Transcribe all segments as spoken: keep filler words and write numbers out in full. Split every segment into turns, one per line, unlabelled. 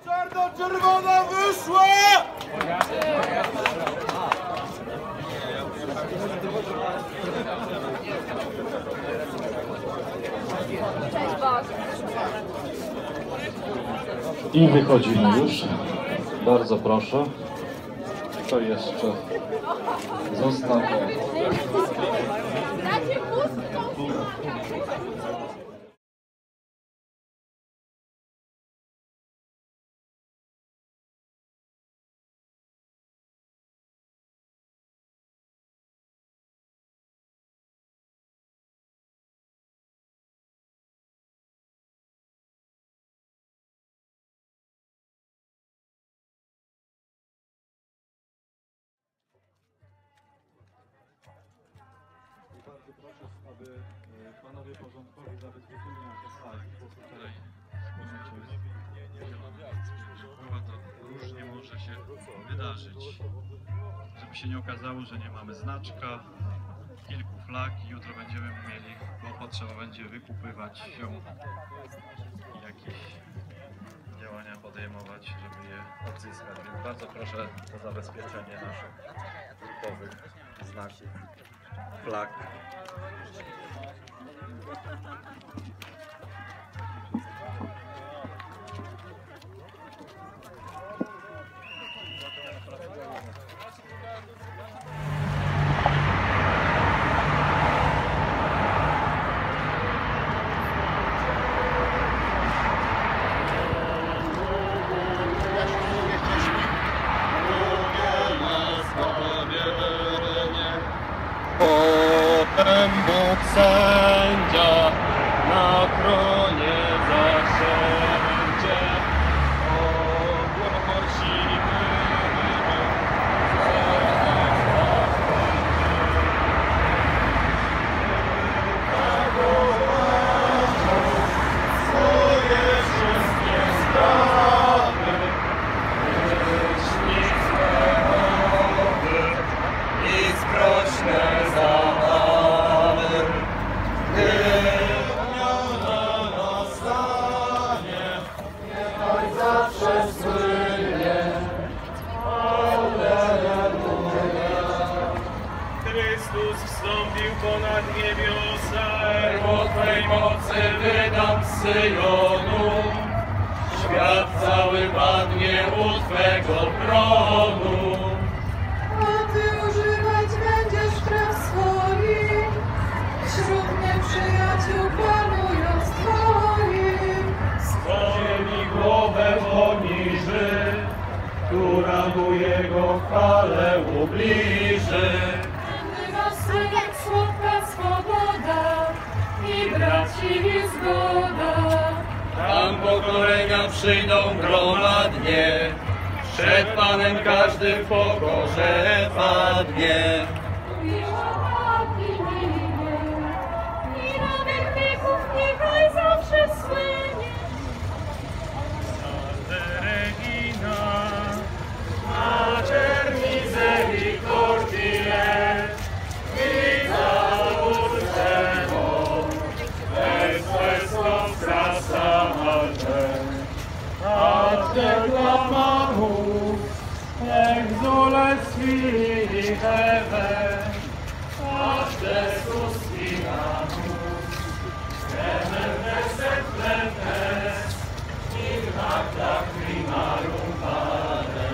Czarno-czerwona wyszła!
I wychodzimy już. Bardzo proszę. To jeszcze zostało.
Bardzo proszę, aby panowie porządkowi zabezpieczyli nasze sali, bo tutaj
to różnie może się wydarzyć. Żeby się nie okazało, że nie mamy znaczka, kilku flag i jutro będziemy mieli kłopot, trzeba będzie wykupywać się i jakieś działania podejmować, żeby je odzyskać. Więc bardzo proszę o zabezpieczenie naszych grupowych znaków, flag.
Potem Bóg sędzia na tronie zasiędzie, ogłosimy swoje wszystkie sprawy, myśli swe i sprośne zabawy. Gdy odmiana nastanie, niechaj zawsze słynie. Alleluja. Chrystus wstąpił ponad niebiosa, o Twej mocy wydam z Syjonu. Świat cały padnie u Twego tronu.
A Ty używać będziesz praw swoich, wśród nieprzyjaciół panując Twoim.
Z ziemi głowę poniży, która mu jego chwale ubliży.
Bywa synem słodka swoboda i braci zgoda.
Tam pokolenia przyjdą gromadnie, przed Panem każdy w pokorze padnie.
Miłości minie, i nowych wieków niechaj zawsze słynie.
Regina, Mater Misericordiae, Vita Dulcemo, es nostra salve. Ad te clamamus, exules Filii Eve, ad te suspiramus, emerges et plentes, in hac lacrimarum vale.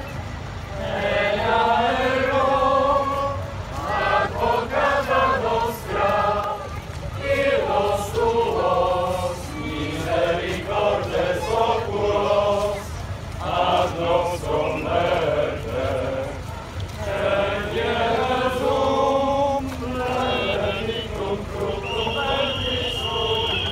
Ea ero, advocata nostra, illos tuos, misericordes oculos, ad nostrum lege. En Iesum plenum fructum ventris tui,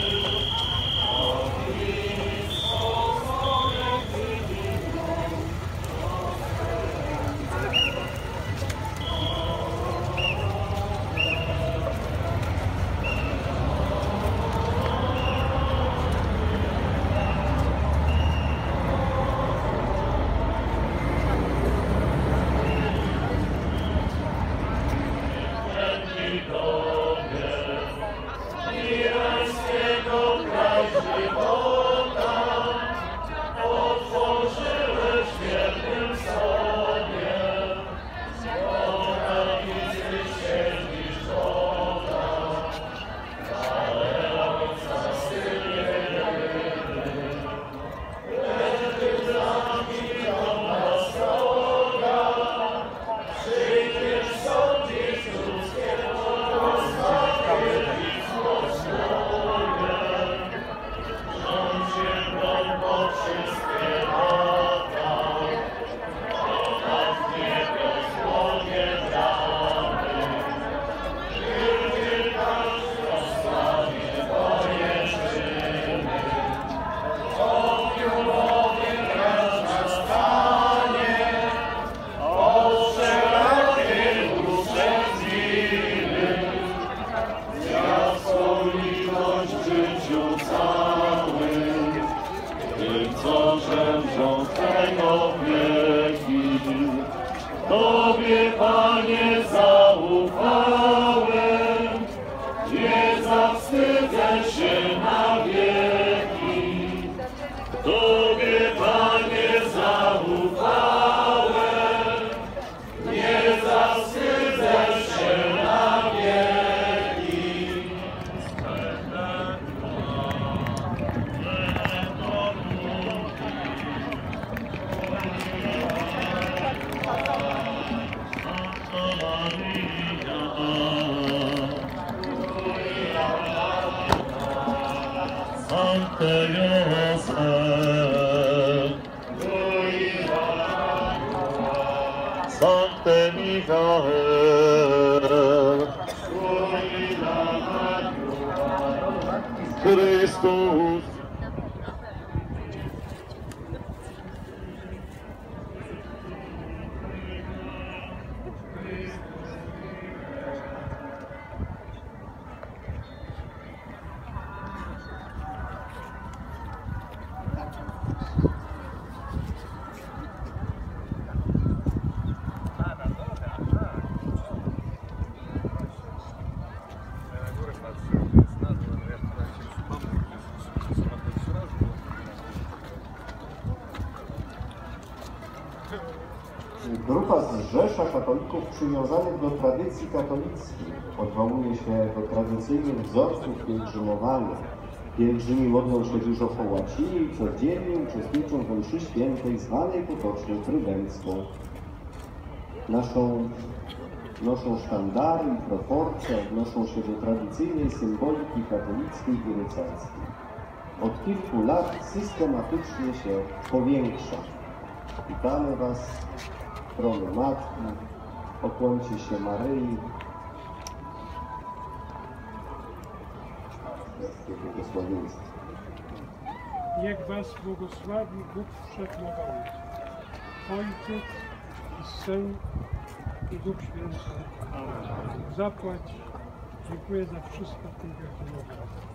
żyjącego w wieki. Tobie, Panie, zaufałem, nie zawstydzę się na wieki. Tobie, Panie, zaufałem, nie zawstydzę się na wieki. Sancte Józef, Sancte Michael, Chrystus.
Grupa z Rzesza katolików przywiązanych do tradycji katolickiej odwołuje się do tradycyjnych wzorców pielgrzymowania. Pielgrzymi modlą się dużo po łacinie i codziennie uczestniczą w mszy świętej zwanej potocznie trydencką. Naszą, noszą sztandary i proporcje, odnoszą się do tradycyjnej symboliki katolickiej i rycerskiej. Od kilku lat systematycznie się powiększa. Witamy Was, strony Matki, pokłońcie się Maryi. Błogosławieństwo.
Niech Was błogosławi Bóg Wszechmogący, Ojciec i Syn i Duch Święty. Zapłać. Dziękuję za wszystko w tym wielkim.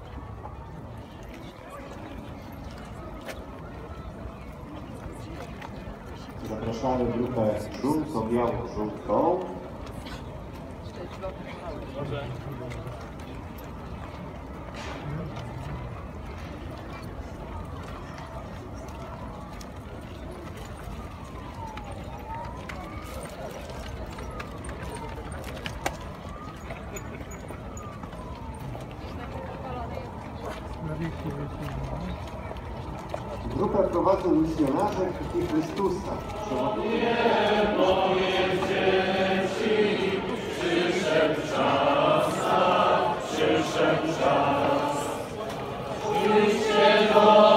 Zapraszamy grupę żółto-biało-żółtą. Grupę prowadzą misjonarze krwi Chrystusa.
Przyszedł czas, przyszedł czas, przyjdźcie do